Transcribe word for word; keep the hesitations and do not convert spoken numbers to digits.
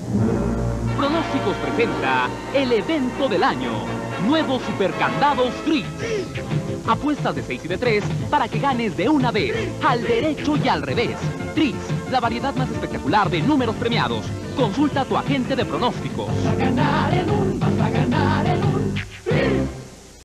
Pronósticos presenta el evento del año. Nuevos supercandados Tris. Apuestas de seis y de tres para que ganes de una vez, al derecho y al revés. Tris, la variedad más espectacular de números premiados. Consulta a tu agente de pronósticos. Vas a ganar en un, vas a ganar en un Tris.